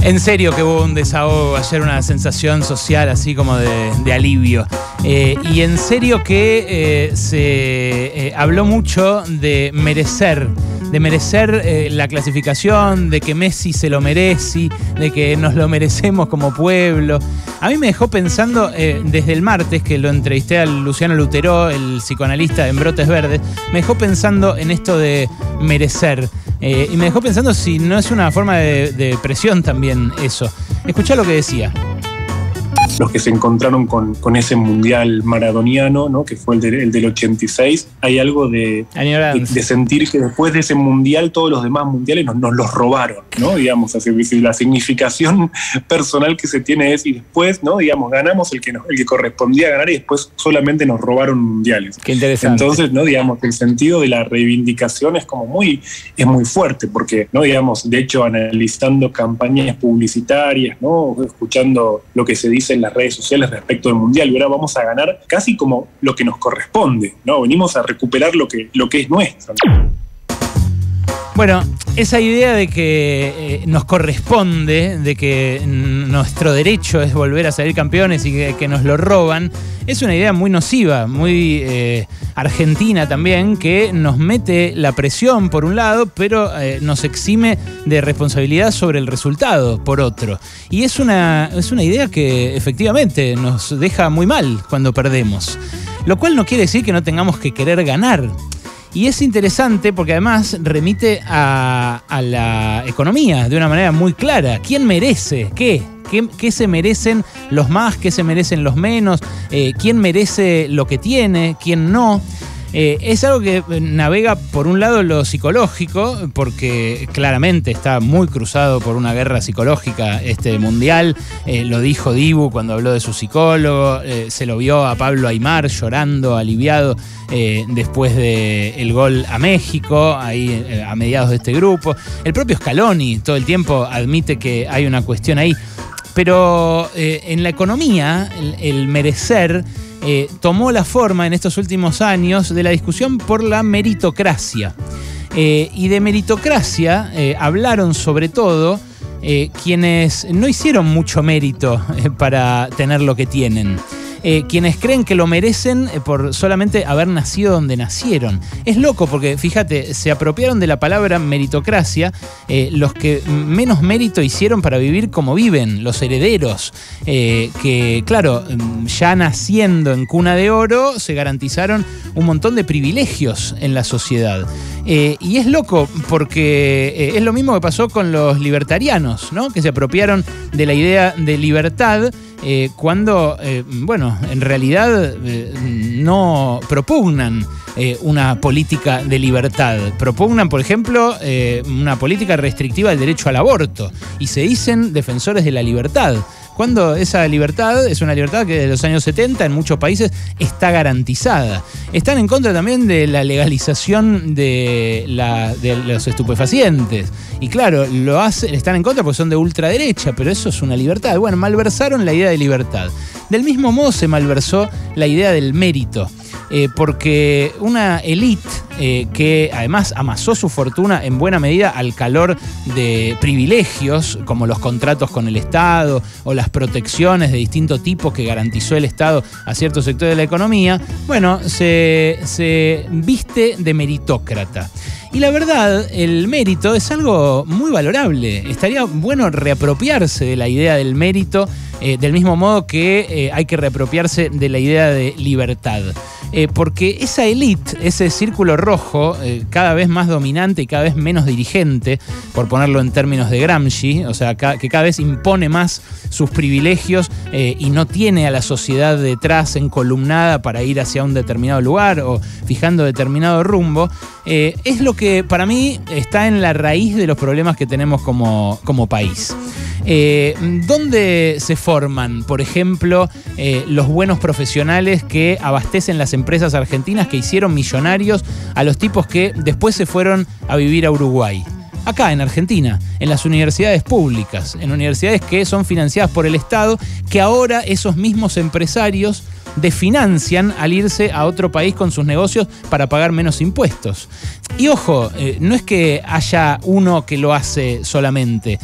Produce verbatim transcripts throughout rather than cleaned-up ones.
En serio que hubo un desahogo ayer, una sensación social así como de, de alivio. Eh, y en serio que eh, se eh, habló mucho de merecer, de merecer eh, la clasificación, de que Messi se lo merece, de que nos lo merecemos como pueblo. A mí me dejó pensando eh, desde el martes, que lo entrevisté a Luciano Lutero, el psicoanalista en Brotes Verdes, me dejó pensando en esto de merecer. Eh, y me dejó pensando si no es una forma de, de presión también eso. Escuchá lo que decía. Los que se encontraron con, con ese mundial maradoniano, ¿no? Que fue el, de, el del ochenta y seis, hay algo de, de, de sentir que después de ese mundial todos los demás mundiales nos, nos los robaron, ¿no? Digamos, así, la significación personal que se tiene es, y después, ¿no? Digamos, ganamos el que, nos, el que correspondía ganar y después solamente nos robaron mundiales. Qué interesante. Entonces, ¿no? Digamos, el sentido de la reivindicación es como muy, es muy fuerte, porque, ¿no? Digamos, de hecho, analizando campañas publicitarias, ¿no? Escuchando lo que se dice en las redes sociales respecto del mundial, y ahora vamos a ganar casi como lo que nos corresponde, ¿no? Venimos a recuperar lo que, lo que es nuestro. Bueno, esa idea de que eh, nos corresponde, de que nuestro derecho es volver a salir campeones y que, que nos lo roban, es una idea muy nociva, muy eh, argentina también, que nos mete la presión por un lado, pero eh, nos exime de responsabilidad sobre el resultado por otro. Y es una, es una idea que efectivamente nos deja muy mal cuando perdemos. Lo cual no quiere decir que no tengamos que querer ganar. Y es interesante porque además remite a, a la economía de una manera muy clara. ¿Quién merece qué? ¿Qué, qué se merecen los más? ¿Qué se merecen los menos? Eh, ¿Quién merece lo que tiene? ¿Quién no? Eh, es algo que navega por un lado lo psicológico, porque claramente está muy cruzado por una guerra psicológica este mundial. Eh, lo dijo Dibu cuando habló de su psicólogo, eh, se lo vio a Pablo Aimar llorando, aliviado, eh, después del gol a México, ahí eh, a mediados de este grupo. El propio Scaloni todo el tiempo admite que hay una cuestión ahí. Pero eh, en la economía, el, el merecer eh, tomó la forma en estos últimos años de la discusión por la meritocracia. Eh, y de meritocracia eh, hablaron sobre todo eh, quienes no hicieron mucho mérito eh, para tener lo que tienen. Eh, quienes creen que lo merecen eh, por solamente haber nacido donde nacieron. Es loco porque, fíjate, se apropiaron de la palabra meritocracia eh, los que menos mérito hicieron para vivir como viven, los herederos, eh, que, claro, ya naciendo en cuna de oro, se garantizaron un montón de privilegios en la sociedad. Eh, y es loco porque eh, es lo mismo que pasó con los libertarianos, ¿no? Que se apropiaron de la idea de libertad eh, cuando, eh, bueno, en realidad eh, no propugnan eh, una política de libertad. Propugnan, por ejemplo, eh, una política restrictiva del derecho al aborto y se dicen defensores de la libertad, cuando esa libertad es una libertad que desde los años setenta en muchos países está garantizada. Están en contra también de la legalización de, la, de los estupefacientes. Y claro, lo hacen, están en contra porque son de ultraderecha, pero eso es una libertad. Bueno, malversaron la idea de libertad. Del mismo modo se malversó la idea del mérito. Eh, porque una élite eh, que además amasó su fortuna en buena medida al calor de privilegios como los contratos con el Estado o las protecciones de distinto tipo que garantizó el Estado a ciertos sectores de la economía, bueno, se, se viste de meritócrata. Y la verdad, el mérito es algo muy valorable. Estaría bueno reapropiarse de la idea del mérito, eh, del mismo modo que eh, hay que reapropiarse de la idea de libertad. Eh, porque esa élite, ese círculo rojo, eh, cada vez más dominante y cada vez menos dirigente, por ponerlo en términos de Gramsci, o sea, ca- que cada vez impone más sus privilegios eh, y no tiene a la sociedad detrás encolumnada para ir hacia un determinado lugar o fijando determinado rumbo, eh, es lo que para mí está en la raíz de los problemas que tenemos como, como país. Eh, ¿Dónde se forman, por ejemplo, eh, los buenos profesionales que abastecen las empresas argentinas que hicieron millonarios a los tipos que después se fueron a vivir a Uruguay? Acá en Argentina, en las universidades públicas, en universidades que son financiadas por el Estado, que ahora esos mismos empresarios desfinancian al irse a otro país con sus negocios para pagar menos impuestos. Y ojo, eh, no es que haya uno que lo hace solamente.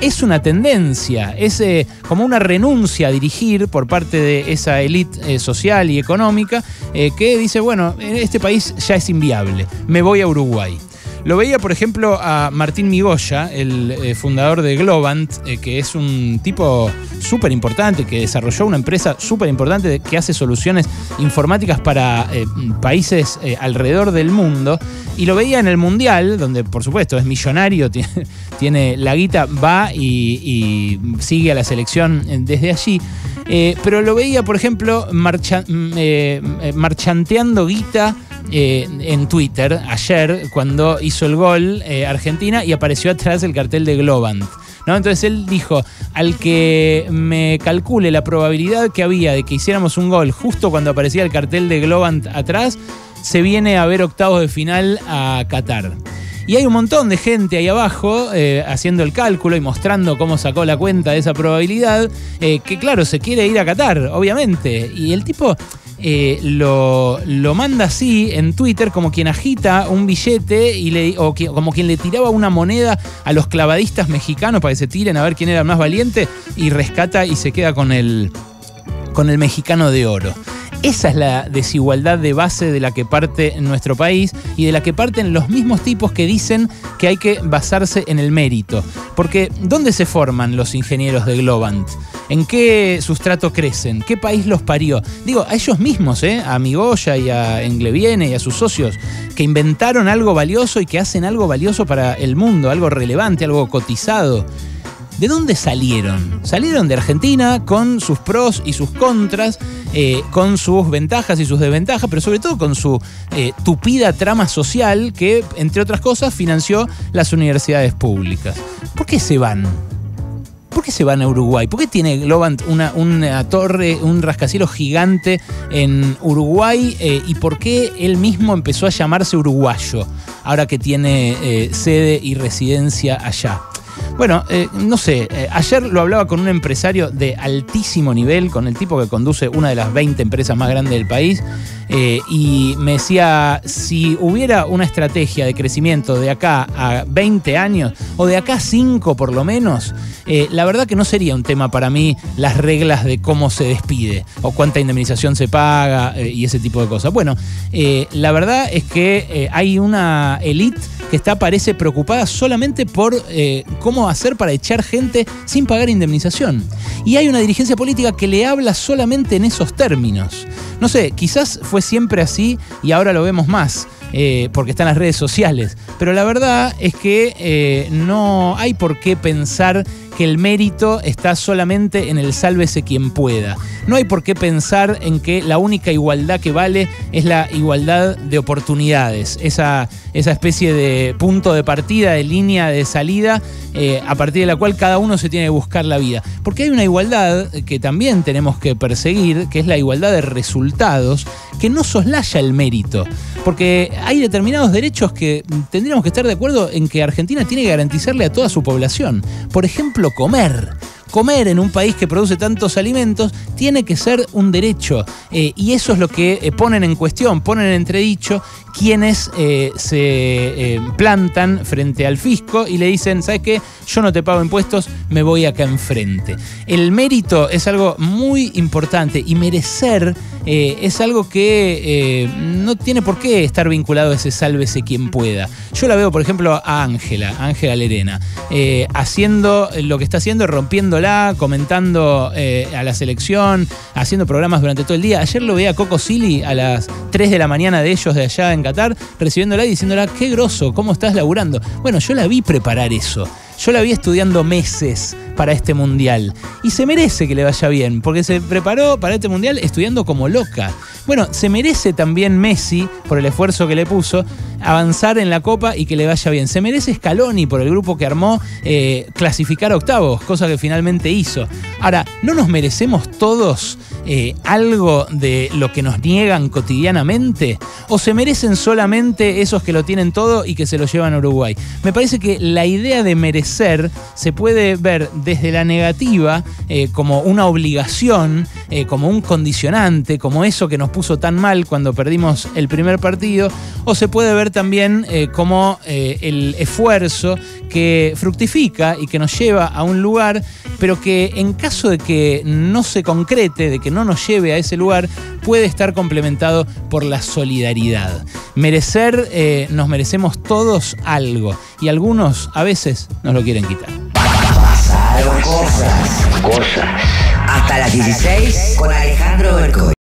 es una tendencia, es eh, como una renuncia a dirigir por parte de esa élite eh, social y económica eh, que dice, bueno, este país ya es inviable, me voy a Uruguay. Lo veía, por ejemplo, a Martín Migoya, el eh, fundador de Globant, eh, que es un tipo súper importante, que desarrolló una empresa súper importante que hace soluciones informáticas para eh, países eh, alrededor del mundo. Y lo veía en el Mundial, donde, por supuesto, es millonario, tiene, tiene la guita, va y, y sigue a la selección desde allí. Eh, pero lo veía, por ejemplo, marcha, eh, marchanteando guita Eh, en Twitter ayer cuando hizo el gol eh, Argentina y apareció atrás el cartel de Globant, ¿no? Entonces él dijo, al que me calcule la probabilidad que había de que hiciéramos un gol justo cuando aparecía el cartel de Globant atrás, se viene a ver octavos de final a Qatar. Y hay un montón de gente ahí abajo eh, haciendo el cálculo y mostrando cómo sacó la cuenta de esa probabilidad, eh, que claro, se quiere ir a Qatar, obviamente. Y el tipo eh, lo, lo manda así en Twitter como quien agita un billete y le, o que, como quien le tiraba una moneda a los clavadistas mexicanos para que se tiren a ver quién era el más valiente, y rescata y se queda con el, con el mexicano de oro. Esa es la desigualdad de base de la que parte nuestro país y de la que parten los mismos tipos que dicen que hay que basarse en el mérito. Porque ¿dónde se forman los ingenieros de Globant? ¿En qué sustrato crecen? ¿Qué país los parió? Digo, a ellos mismos, ¿eh? A Migoya y a Engleviene y a sus socios, que inventaron algo valioso y que hacen algo valioso para el mundo, algo relevante, algo cotizado. ¿De dónde salieron? Salieron de Argentina con sus pros y sus contras, eh, con sus ventajas y sus desventajas, pero sobre todo con su eh, tupida trama social que, entre otras cosas, financió las universidades públicas. ¿Por qué se van? ¿Por qué se van a Uruguay? ¿Por qué tiene Globant una, una torre, un rascacielos gigante en Uruguay? Eh, ¿Y por qué él mismo empezó a llamarse uruguayo, ahora que tiene eh, sede y residencia allá? Bueno, eh, no sé, eh, ayer lo hablaba con un empresario de altísimo nivel, con el tipo que conduce una de las veinte empresas más grandes del país, eh, y me decía, si hubiera una estrategia de crecimiento de acá a veinte años, o de acá a cinco por lo menos, eh, la verdad que no sería un tema para mí las reglas de cómo se despide, o cuánta indemnización se paga, eh, y ese tipo de cosas. Bueno, eh, la verdad es que eh, hay una élite que está, parece, preocupada solamente por eh, cómo hacer para echar gente sin pagar indemnización. Y hay una dirigencia política que le habla solamente en esos términos. No sé, quizás fue siempre así y ahora lo vemos más, eh, porque están las redes sociales. Pero la verdad es que eh, no hay por qué pensar que el mérito está solamente en el sálvese quien pueda. No hay por qué pensar en que la única igualdad que vale es la igualdad de oportunidades, esa, esa especie de punto de partida, de línea de salida, eh, a partir de la cual cada uno se tiene que buscar la vida. Porque hay una igualdad que también tenemos que perseguir, que es la igualdad de resultados, que no soslaya el mérito. Porque hay determinados derechos que tendríamos que estar de acuerdo en que Argentina tiene que garantizarle a toda su población. Por ejemplo, comer. Comer en un país que produce tantos alimentos tiene que ser un derecho, eh, y eso es lo que eh, ponen en cuestión, ponen en entredicho quienes eh, se eh, plantan frente al fisco y le dicen, ¿sabes qué? Yo no te pago impuestos, me voy acá enfrente. El mérito es algo muy importante y merecer eh, es algo que eh, no tiene por qué estar vinculado a ese sálvese quien pueda. Yo la veo, por ejemplo, a Ángela, Ángela Lerena, eh, haciendo lo que está haciendo, rompiéndola, comentando eh, a la selección, haciendo programas durante todo el día. Ayer lo veía a Coco Silly a las tres de la mañana de ellos de allá en Qatar, recibiéndola y diciéndola, qué groso, ¿cómo estás laburando? Bueno, yo la vi preparar eso. Yo la vi estudiando meses para este mundial y se merece que le vaya bien, porque se preparó para este mundial estudiando como loca. Bueno, se merece también Messi, por el esfuerzo que le puso, avanzar en la Copa y que le vaya bien. Se merece Scaloni, por el grupo que armó, eh, clasificar a octavos, cosa que finalmente hizo. Ahora, ¿no nos merecemos todos eh, algo de lo que nos niegan cotidianamente? ¿O se merecen solamente esos que lo tienen todo y que se lo llevan a Uruguay? Me parece que la idea de merecer se puede ver desde la negativa eh, como una obligación, eh, como un condicionante, como eso que nos puso tan mal cuando perdimos el primer partido, o se puede ver también eh, como eh, el esfuerzo que fructifica y que nos lleva a un lugar, pero que en caso de que no se concrete, de que no nos lleve a ese lugar, puede estar complementado por la solidaridad. Merecer, eh, nos merecemos todos algo, y algunos a veces nos lo quieren quitar. Pasaron cosas, cosas. Hasta las dieciséis con Alejandro Bercoy.